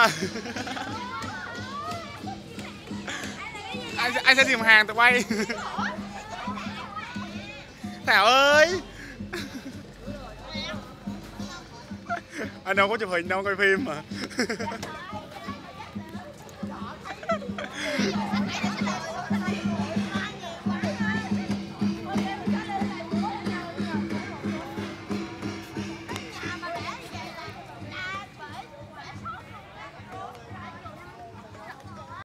à. Anh sẽ tìm hàng tụi bay. Thảo ơi. Anh đâu có chụp hình đâu, coi phim mà.